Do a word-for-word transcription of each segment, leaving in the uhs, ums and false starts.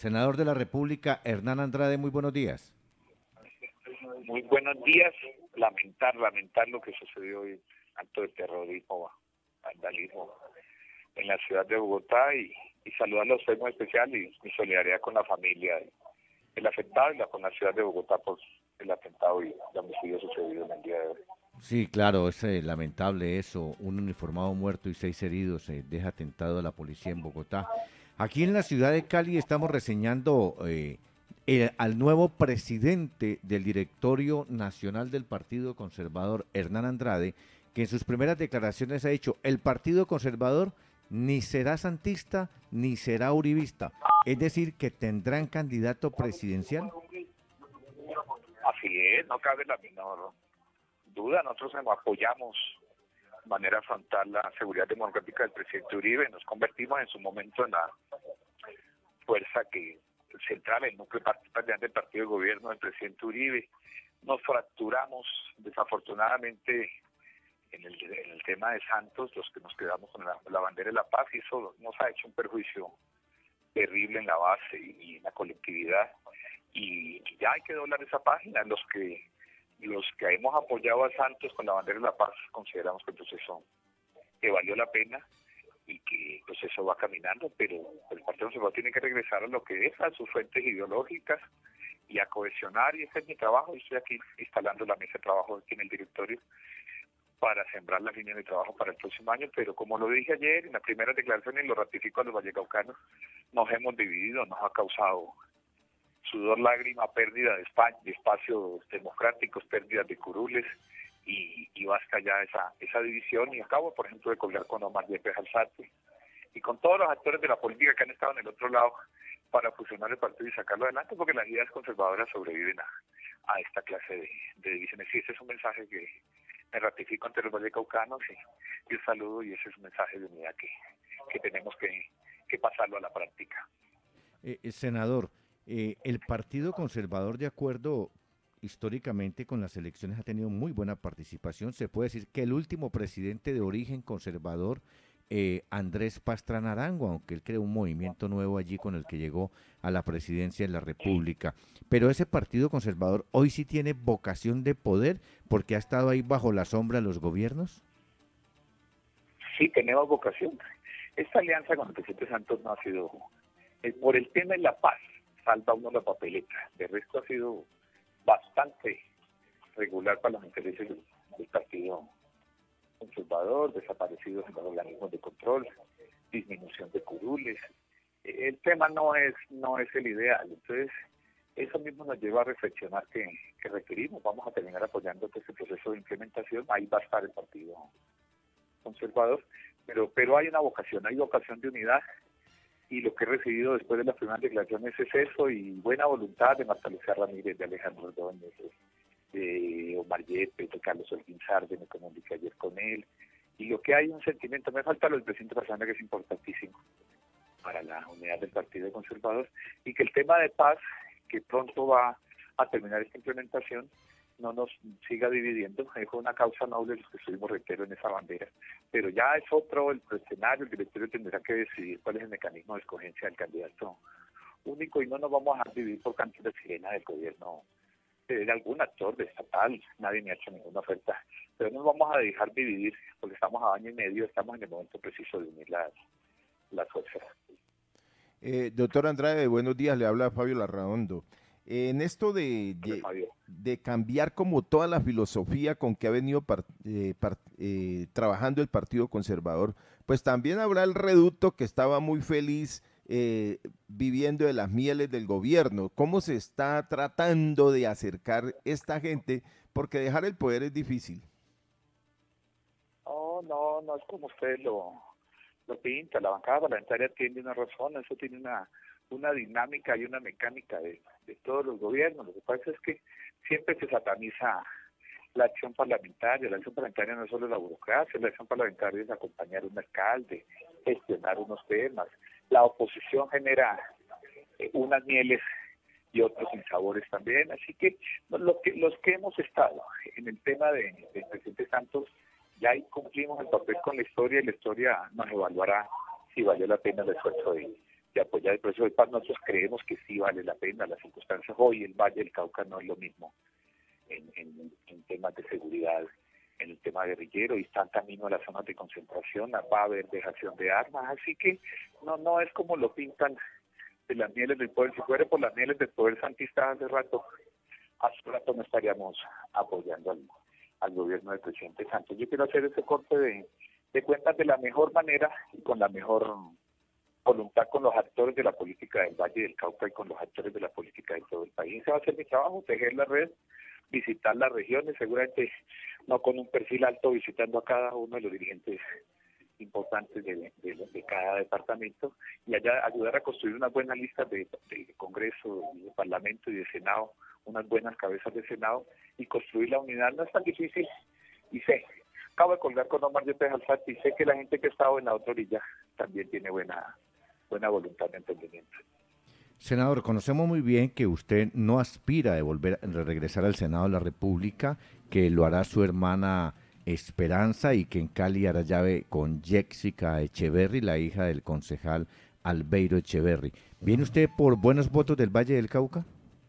Senador de la República, Hernán Andrade, muy buenos días. Muy buenos días. Lamentar, lamentar lo que sucedió hoy, acto de terrorismo, vandalismo en la ciudad de Bogotá y, y saludarlo a usted muy especial y mi solidaridad con la familia del afectado y la, con la ciudad de Bogotá por el atentado y el homicidio sucedido en el día de hoy. Sí, claro, es eh, lamentable eso, un uniformado muerto y seis heridos, eh, deja atentado a la policía en Bogotá. Aquí en la ciudad de Cali estamos reseñando eh, el- al nuevo presidente del Directorio Nacional del Partido Conservador, Hernán Andrade, que en sus primeras declaraciones ha dicho, el Partido Conservador ni será santista ni será uribista, es decir, que tendrán candidato presidencial. Así es, no cabe la menor duda. Nosotros apoyamos de manera frontal la seguridad democrática del presidente Uribe. Nos convertimos en su momento en la fuerza que central, el núcleo particular del partido de gobierno del presidente Uribe. Nos fracturamos desafortunadamente en el, en el tema de Santos, los que nos quedamos con la, la bandera de la paz, y eso nos ha hecho un perjuicio terrible en la base y, y en la colectividad, y, y ya hay que doblar esa página. Los que los que hemos apoyado a Santos con la bandera de la paz consideramos que el proceso que valió la pena y que el proceso va caminando, pero el Partido Conservador tiene que regresar a lo que es, a sus fuentes ideológicas y a cohesionar, y ese es mi trabajo. Yo estoy aquí instalando la mesa de trabajo aquí en el directorio para sembrar la línea de trabajo para el próximo año, pero como lo dije ayer en la primera declaración y lo ratifico a los vallecaucanos, nos hemos dividido, nos ha causado sudor, lágrima, pérdida de, espa de espacios democráticos, pérdida de curules, y, y basta ya esa esa división. Y acabo, por ejemplo, de colgar con Omar Yepes Alzate y con todos los actores de la política que han estado en el otro lado para fusionar el partido y sacarlo adelante, porque las ideas conservadoras sobreviven a, a esta clase de, de divisiones. Y ese es un mensaje que me ratifico ante los vallecaucanos, y, y un saludo, y ese es un mensaje de unidad que, que tenemos que, que pasarlo a la práctica. Eh, eh, senador, eh, el Partido Conservador, de acuerdo históricamente con las elecciones, ha tenido muy buena participación. Se puede decir que el último presidente de origen conservador, eh, Andrés Pastrana Arango, aunque él creó un movimiento nuevo allí con el que llegó a la presidencia de la República. Pero ese Partido Conservador hoy sí tiene vocación de poder porque ha estado ahí bajo la sombra de los gobiernos. Sí, tenemos vocación. Esta alianza con el presidente Santos no ha sido, eh, por el tema de la paz, salva uno la papeleta. De resto ha sido bastante regular para los intereses del, del Partido Conservador, desaparecidos en los organismos de control, disminución de curules. Eh, el tema no es no es el ideal. Entonces, eso mismo nos lleva a reflexionar que, que requerimos. Vamos a terminar apoyando todo este proceso de implementación. Ahí va a estar el Partido Conservador, pero pero hay una vocación, hay vocación de unidad, y lo que he recibido después de las primeras declaraciones es eso, y buena voluntad de Marta Lucía Ramírez, de Alejandro Ordóñez, de Omar Yepes, de Carlos Holguín Sarde, me comuniqué ayer con él, y lo que hay un sentimiento, me falta lo del presidente Pastrana, que es importantísimo para la unidad del Partido Conservador, y que el tema de paz, que pronto va a terminar esta implementación, no nos siga dividiendo. Es una causa noble los que estuvimos, reitero, en esa bandera, pero ya es otro el escenario. El directorio tendrá que decidir cuál es el mecanismo de escogencia del candidato único, y no nos vamos a dividir por cantos de sirena del gobierno, de algún actor de estatal. Nadie me ha hecho ninguna oferta, pero no nos vamos a dejar dividir, porque estamos a año y medio, estamos en el momento preciso de unir las, las fuerzas. Eh, doctor Andrade, buenos días, le habla Fabio Larraondo. Eh, en esto de, Hombre, de, Fabio. de cambiar como toda la filosofía con que ha venido par- eh, par- eh, trabajando el Partido Conservador, pues también habrá el reducto que estaba muy feliz eh, viviendo de las mieles del gobierno. ¿Cómo se está tratando de acercar esta gente? Porque dejar el poder es difícil. No, no, no es como usted lo, lo pinta. La bancada parlamentaria tiene una razón, eso tiene una una dinámica y una mecánica de, de todos los gobiernos. Lo que pasa es que siempre se sataniza la acción parlamentaria. La acción parlamentaria no es solo la burocracia, la acción parlamentaria es acompañar a un alcalde, gestionar unos temas. La oposición genera eh, unas mieles y otros sinsabores también. Así que, no, lo que los que hemos estado en el tema de, del presidente Santos, ya ahí cumplimos el papel con la historia, y la historia nos evaluará si valió la pena el esfuerzo de de apoyar el proceso de paz. Nosotros creemos que sí vale la pena las circunstancias. Hoy el Valle del Cauca no es lo mismo en, en, en temas de seguridad, en el tema guerrillero, y están camino a las zonas de concentración, va a haber dejación de armas, así que no no es como lo pintan de las mieles del poder. Si fuera por las mieles del poder santista, hace rato, hace rato no estaríamos apoyando al, al gobierno del presidente Santos. Yo quiero hacer ese corte de, de cuentas de la mejor manera y con la mejor voluntad con los actores de la política del Valle del Cauca y con los actores de la política de todo el país. Ese va a ser mi trabajo, tejer la red, visitar las regiones, seguramente no con un perfil alto, visitando a cada uno de los dirigentes importantes de, de, de cada departamento, y allá ayudar a construir unas buenas listas de, de Congreso, de Parlamento y de Senado, unas buenas cabezas de Senado, y construir la unidad. No es tan difícil, y sé, acabo de colgar con Omar Yepes Alzate, y sé que la gente que ha estado en la otra orilla también tiene buena, buena voluntad de entendimiento. Senador, conocemos muy bien que usted no aspira a volver a regresar al Senado de la República, que lo hará su hermana Esperanza y que en Cali hará llave con Jessica Echeverry, la hija del concejal Albeiro Echeverry. ¿Viene usted por buenos votos del Valle del Cauca?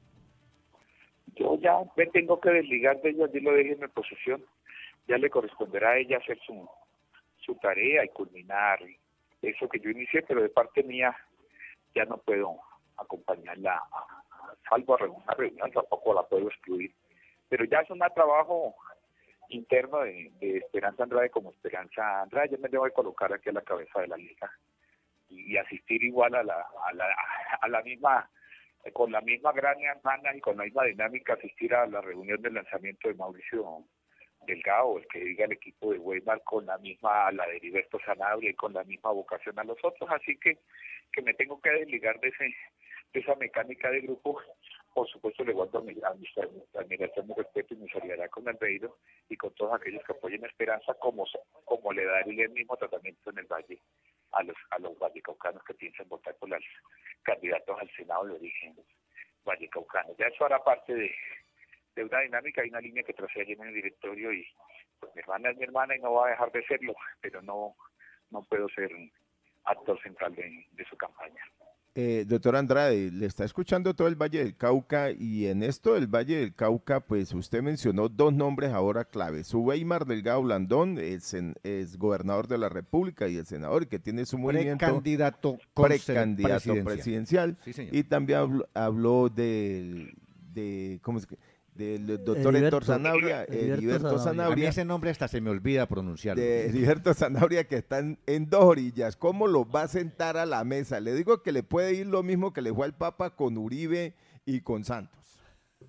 Yo ya me tengo que desligar de ella, yo lo dejé en mi posesión, ya le corresponderá a ella hacer su, su tarea y culminar eso que yo inicié, pero de parte mía ya no puedo acompañarla, a, a, salvo a una reunión, tampoco la puedo excluir, pero ya es un trabajo interno de, de Esperanza Andrade como Esperanza Andrade. Yo me debo de colocar aquí a la cabeza de la lista y, y asistir igual a la, a la a la misma, con la misma gran ganas y con la misma dinámica, asistir a la reunión del lanzamiento de Mauricio Delgado, el que diga el equipo de Weimar, con la misma, a la de Heriberto Sanabria y con la misma vocación a los otros, así que que me tengo que desligar de ese de esa mecánica de grupo. Por supuesto le guardo a mi, a mi, admiración, mi respeto y mi solidaridad con Albeiro y con todos aquellos que apoyen Esperanza, como como le daría el mismo tratamiento en el Valle a los a los vallecaucanos que piensan votar por los candidatos al Senado de origen vallecaucano. Ya eso hará parte de, de una dinámica y una línea que tracé allí en el directorio, y pues mi hermana es mi hermana y no va a dejar de serlo, pero no no puedo ser actor central de, de su campaña. Eh, doctor Andrade, le está escuchando todo el Valle del Cauca, y en esto del Valle del Cauca, pues usted mencionó dos nombres ahora claves: su Weimar Delgado Blandón, es, en, es gobernador de la República y el senador que tiene su movimiento precandidato, precandidato presidencial, presidencial. Sí, y también habló, habló del, de, ¿cómo es que? del doctor Héctor Sanabria, Heriberto Sanabria. A mí ese nombre hasta se me olvida pronunciarlo. De Heriberto Sanabria, que están en dos orillas. ¿Cómo lo va a sentar a la mesa? Le digo que le puede ir lo mismo que le fue al Papa con Uribe y con Santos.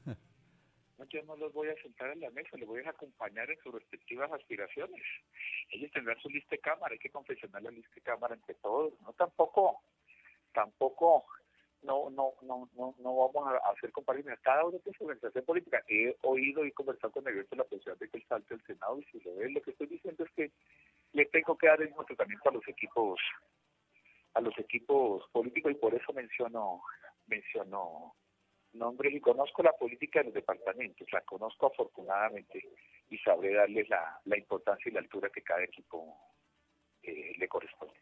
No, yo no los voy a sentar en la mesa, les voy a acompañar en sus respectivas aspiraciones. Ellos tendrán su lista de cámara, hay que confeccionar la lista de cámara entre todos. No, tampoco, tampoco... No, no, no, no, no vamos a hacer comparaciones. Cada uno tiene su organización política. He oído y conversado con Heriberto la posibilidad de que él salte al Senado, y si lo ve, lo que estoy diciendo es que le tengo que dar el mismo tratamiento a los equipos, a los equipos políticos, y por eso menciono, menciono nombres, y conozco la política de los departamentos, la conozco afortunadamente, y sabré darles la, la importancia y la altura que cada equipo eh, le corresponde.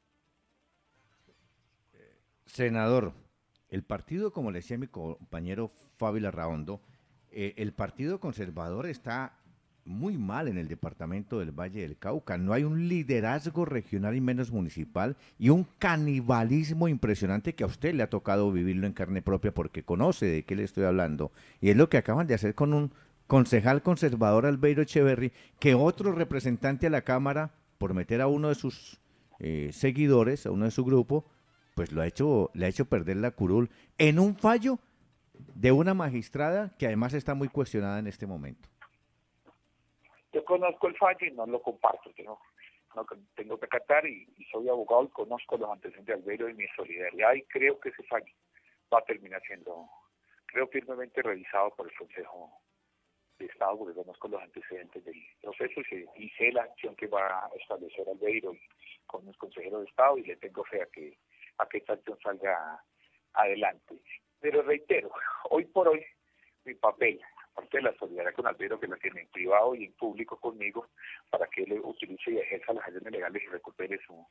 Senador, el partido, como le decía mi compañero Fabio Larraondo, eh, el Partido Conservador está muy mal en el departamento del Valle del Cauca. No hay un liderazgo regional y menos municipal, y un canibalismo impresionante que a usted le ha tocado vivirlo en carne propia porque conoce de qué le estoy hablando. Y es lo que acaban de hacer con un concejal conservador, Albeiro Echeverry, que otro representante a la Cámara, por meter a uno de sus eh, seguidores, a uno de su grupo, pues lo ha hecho, le ha hecho perder la curul en un fallo de una magistrada que además está muy cuestionada en este momento. Yo conozco el fallo y no lo comparto, tengo, no, tengo que acatar, y, y soy abogado y conozco los antecedentes de Albeiro y mi solidaridad, y creo que ese fallo va a terminar siendo, creo, firmemente revisado por el Consejo de Estado, porque conozco los antecedentes del proceso y, y sé la acción que va a establecer Albeiro con los consejeros de Estado, y le tengo fe a que a que esta acción salga adelante. Pero reitero, hoy por hoy, mi papel, aparte de la solidaridad con Albeiro, que la tiene en privado y en público conmigo, para que él utilice y ejerza las acciones legales y recupere su,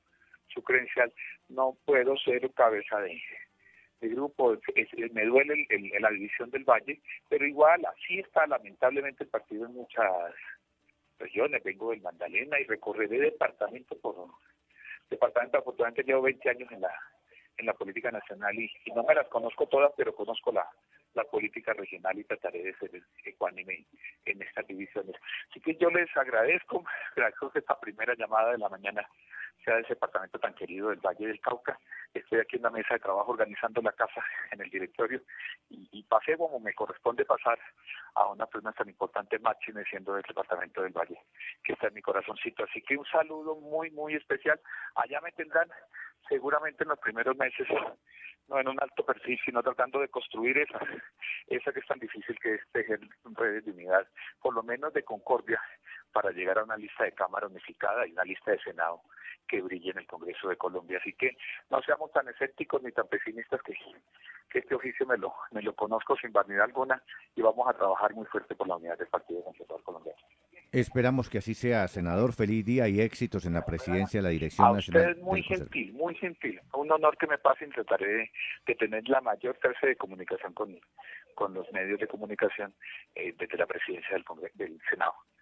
su credencial, no puedo ser cabeza de, de grupo, es, es, me duele el, el, la división del Valle, pero igual así está lamentablemente el partido en muchas regiones. Vengo del Magdalena y recorreré departamento por departamento. Afortunadamente llevo veinte años en la en la política nacional y, y no me las conozco todas, pero conozco la la política regional y trataré de ser ecuánime en estas divisiones. Así que yo les agradezco, agradezco que esta primera llamada de la mañana sea de ese departamento tan querido del Valle del Cauca. Estoy aquí en la mesa de trabajo organizando la casa en el directorio y, y pasé como me corresponde pasar a una persona tan importante, máxime siendo del departamento del Valle, que está en mi corazoncito. Así que un saludo muy, muy especial. Allá me tendrán seguramente en los primeros meses, no en un alto perfil, sino tratando de construir esa, esa que es tan difícil, que es tejer redes de unidad, por lo menos de concordia, para llegar a una lista de Cámara unificada y una lista de Senado que brille en el Congreso de Colombia. Así que no seamos tan escépticos ni tan pesimistas, que, que este oficio me lo, me lo conozco sin vanidad alguna, y vamos a trabajar muy fuerte por la unidad del Partido Conservador Colombiano. Esperamos que así sea, senador. Feliz día y éxitos en la presidencia de la Dirección A Nacional. usted muy gentil, muy gentil. Un honor que me pase, y trataré de, de tener la mayor clase de comunicación con, con los medios de comunicación eh, desde la presidencia del, Congreso, del Senado.